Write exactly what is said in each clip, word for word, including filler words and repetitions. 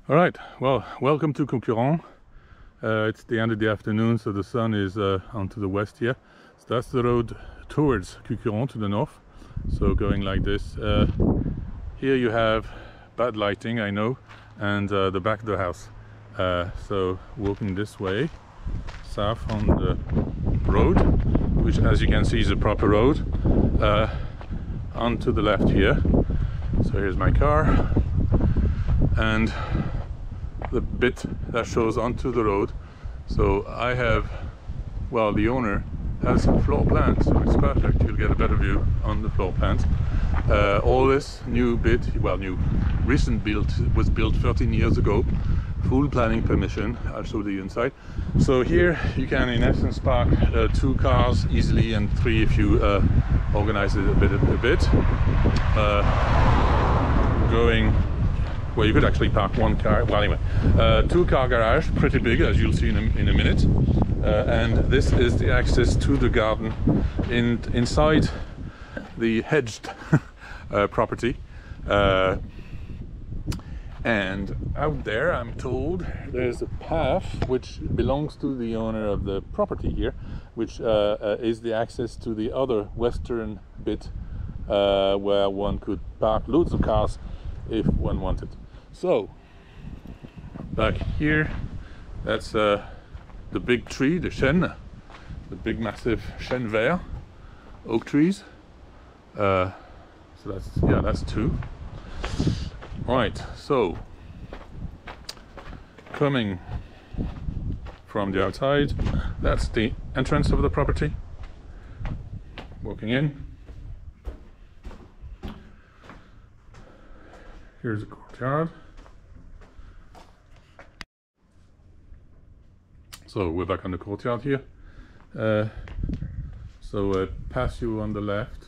All right, well, welcome to Concurrent. Uh, it's the end of the afternoon, so the sun is uh, onto the west here. So that's the road towards Concurrent to the north. So going like this. Uh, here you have bad lighting, I know, and uh, the back of the house. Uh, so walking this way, south on the road, which as you can see is a proper road. Uh, on to the left here. So here's my car. And the bit that shows onto the road. So I have, well, the owner has floor plans, so it's perfect. You'll get a better view on the floor plans. Uh, all this new bit, well, new, recent build, was built thirteen years ago. Full planning permission. I'll show you inside. So here you can, in essence, park uh, two cars easily, and three if you uh, organize it a bit. A bit. Uh, going. Well, you could actually park one car. Well, anyway, uh, two car garage, pretty big, as you'll see in a, in a minute. Uh, and this is the access to the garden in inside the hedged uh, property. Uh, and out there, I'm told, there's a path which belongs to the owner of the property here, which uh, uh, is the access to the other western bit uh, where one could park loads of cars if one wanted. So back here, that's uh, the big tree, the chêne, the big massive chêne vert, oak trees. Uh, so that's, yeah, that's two. Right, so coming from the outside, that's the entrance of the property. Walking in. Here's a courtyard. So we're back on the courtyard here. Uh, so uh, pass you on the left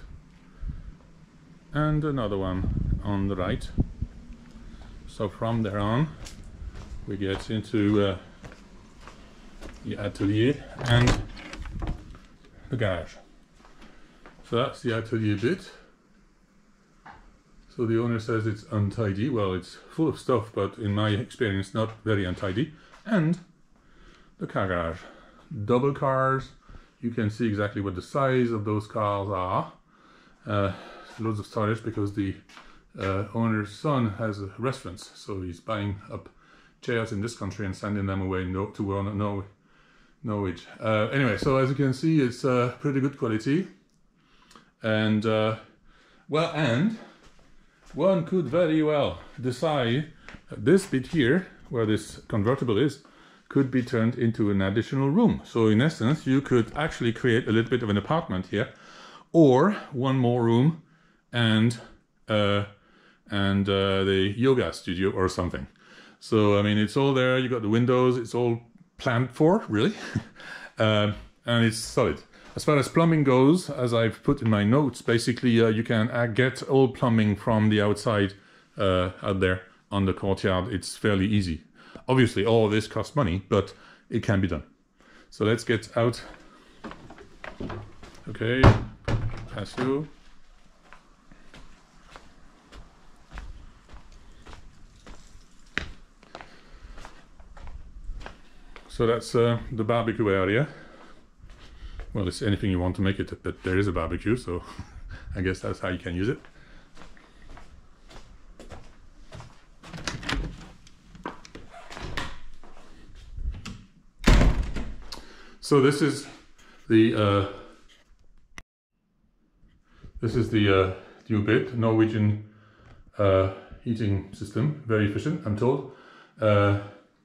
and another one on the right. So from there on we get into uh, the atelier and the garage. So that's the atelier bit. So the owner says it's untidy. Well, it's full of stuff, but in my experience not very untidy. And the car garage, double cars. You can see exactly what the size of those cars are. Uh, loads of storage because the uh, owner's son has a restaurant, so he's buying up chairs in this country and sending them away no, to Norway. Norwich. Uh, anyway, so as you can see, it's uh, pretty good quality, and uh, well, and one could very well decide that this bit here, where this convertible is, could be turned into an additional room. So in essence, you could actually create a little bit of an apartment here, or one more room and uh, and uh, the yoga studio or something. So I mean, it's all there. You got the windows. It's all planned for, really, uh, and it's solid. As far as plumbing goes, as I've put in my notes, basically uh, you can uh, get all plumbing from the outside uh, out there on the courtyard. It's fairly easy. Obviously, all of this costs money, but it can be done. So let's get out. Okay, pass you. So that's uh, the barbecue area. Well, it's anything you want to make it, but there is a barbecue, so I guess that's how you can use it. So this is the uh, this is the uh, new bit, Norwegian uh, heating system, very efficient, I'm told. Uh,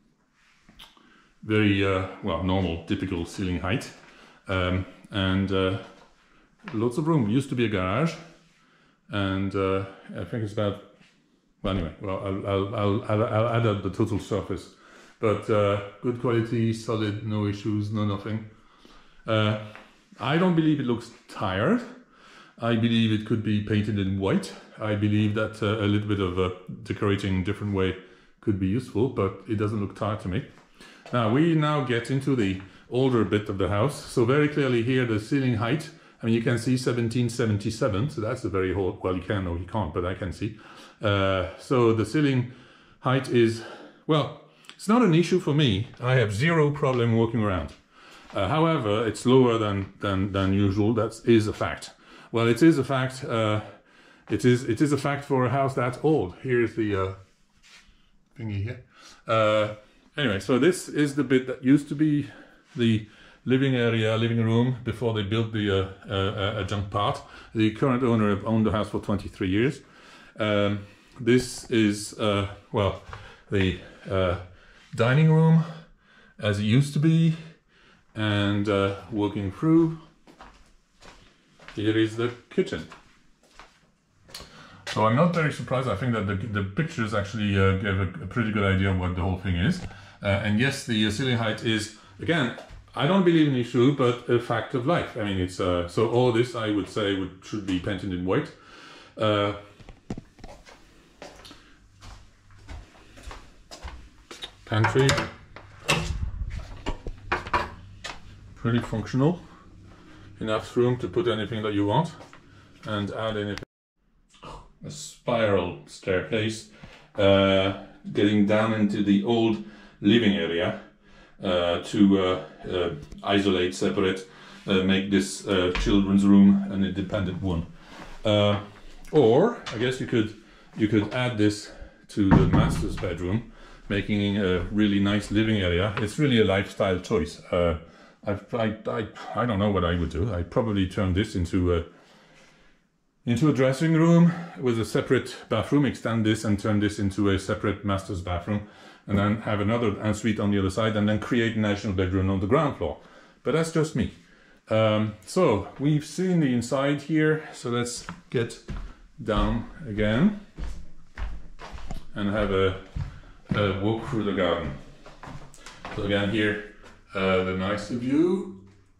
very uh, well, normal, typical ceiling height, um, and uh, lots of room. Used to be a garage, and uh, I think it's about. Well, anyway, well, I'll I'll I'll, I'll, I'll add up the total surface. But uh, good quality, solid, no issues, no nothing. Uh, I don't believe it looks tired. I believe it could be painted in white. I believe that uh, a little bit of uh, decorating a different way could be useful, but it doesn't look tired to me. Now we now get into the older bit of the house. So very clearly here the ceiling height, I mean you can see seventeen seventy-seven, so that's a very old, well you can or you can't, but I can see. Uh, so the ceiling height is well, it's not an issue for me. I have zero problem walking around. Uh, however, it's lower than, than, than usual. That is a fact. Well, it is a fact. Uh, it is it is a fact for a house that old. Here's the uh, thingy here. Uh, anyway, so this is the bit that used to be the living area, living room, before they built the uh, uh, adjunct part. The current owner have owned the house for twenty-three years. Um, this is, uh, well, the uh, dining room as it used to be, and uh, walking through, here is the kitchen. So I'm not very surprised. I think that the, the pictures actually uh, gave a, a pretty good idea of what the whole thing is. Uh, and yes, the uh, ceiling height is, again, I don't believe in issue, but a fact of life. I mean, it's uh, so all this I would say would should be painted in white. Uh, pantry, pretty functional. Enough room to put anything that you want and add anything. A spiral staircase uh, getting down into the old living area. Uh, to uh, uh, isolate, separate, uh, make this uh, children's room an independent one. Uh, or I guess you could you could add this to the master's bedroom, making a really nice living area. It's really a lifestyle choice. Uh, I, I I I don't know what I would do. I'd probably turn this into a into a dressing room with a separate bathroom. Extend this and turn this into a separate master's bathroom. And then have another ensuite on the other side, and then create a national bedroom on the ground floor. But that's just me. Um, so we've seen the inside here, so let's get down again and have a, a walk through the garden. So again here, uh, the nicer view.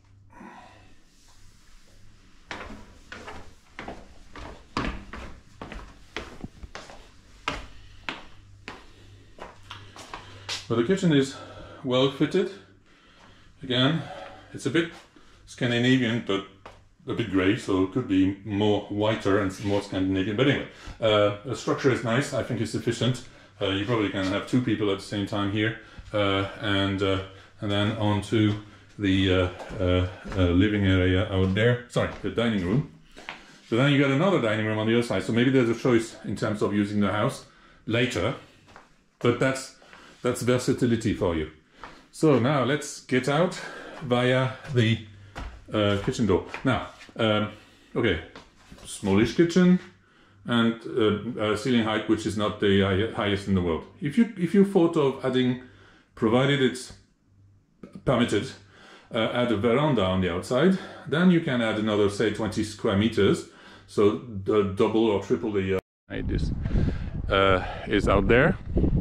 Well, the kitchen is well fitted. Again, it's a bit Scandinavian, but a bit grey, so it could be more whiter and more Scandinavian. But anyway, uh, the structure is nice. I think it's sufficient. Uh, you probably can have two people at the same time here, uh, and uh, and then onto the uh, uh, uh, living area out there. Sorry, the dining room. So then you got another dining room on the other side. So maybe there's a choice in terms of using the house later, but that's That's versatility for you. So now let's get out via the uh, kitchen door. Now, um, okay, smallish kitchen and uh, uh, ceiling height, which is not the highest in the world. If you if you thought of adding, provided it's permitted, uh, add a veranda on the outside, then you can add another, say, twenty square meters. So the double or triple the. Uh, this uh, is out there.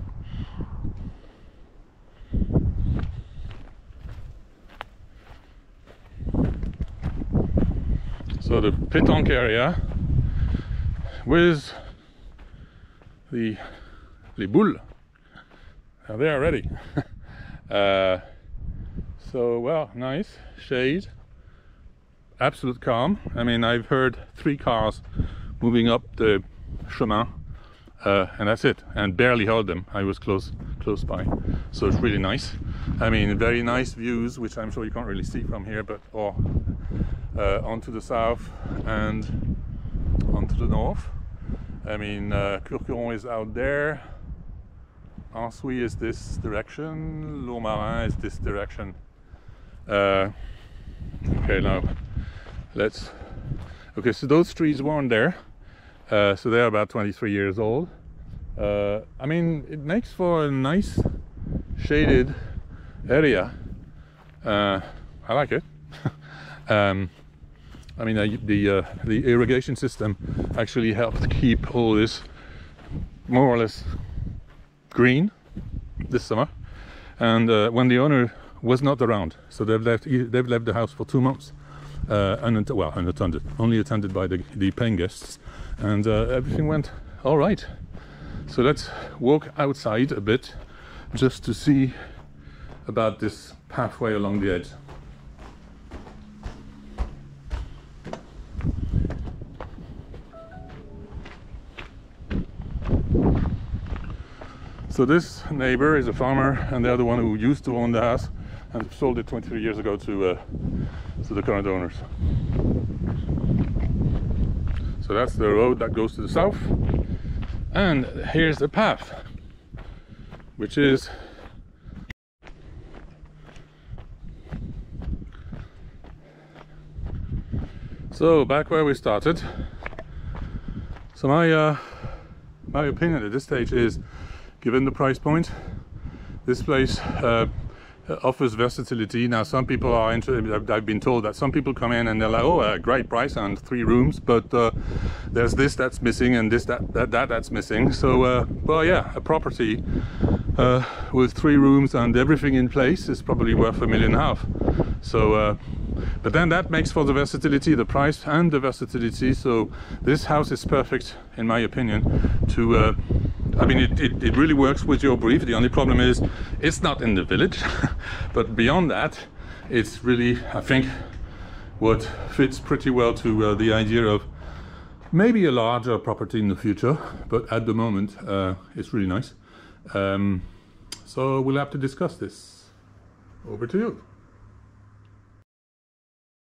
So the pétanque area with the les boules, now they are ready. uh, so well, nice shade, absolute calm. I mean, I've heard three cars moving up the chemin, uh, and that's it, and barely heard them. I was close close by, so it's really nice. I mean, very nice views, which I'm sure you can't really see from here, but or uh, onto the south and onto the north. I mean, uh, Courcuron is out there, Ansuy is this direction, Lourmarin is this direction. Uh, okay, now let's. Okay, so those trees weren't there, uh, so they're about twenty-three years old. Uh, I mean, it makes for a nice shaded area. Uh, I like it. um, I mean, uh, the uh, the irrigation system actually helped keep all this more or less green this summer, and uh, when the owner was not around, so they've left they've left the house for two months, uh, and well, unattended, only attended by the the paying guests, and uh, everything went all right. So let's walk outside a bit, just to see about this pathway along the edge. So this neighbor is a farmer, and the other one who used to own the house and sold it twenty-three years ago to uh, to the current owners. So that's the road that goes to the south, and here's the path, which is so back where we started. So my uh, my opinion at this stage is, given the price point, this place uh, offers versatility. Now, some people are interested. I've been told that some people come in and they're like, "Oh, a great price and three rooms," but uh, there's this that's missing and this that that, that that's missing. So, uh, well, yeah, a property uh, with three rooms and everything in place is probably worth a million and a half. So, uh, but then that makes for the versatility, the price and the versatility. So this house is perfect, in my opinion, to. Uh, I mean, it, it, it really works with your brief. The only problem is it's not in the village, but beyond that, it's really, I think, what fits pretty well to uh, the idea of maybe a larger property in the future, but at the moment, uh, it's really nice. Um, so we'll have to discuss this. Over to you.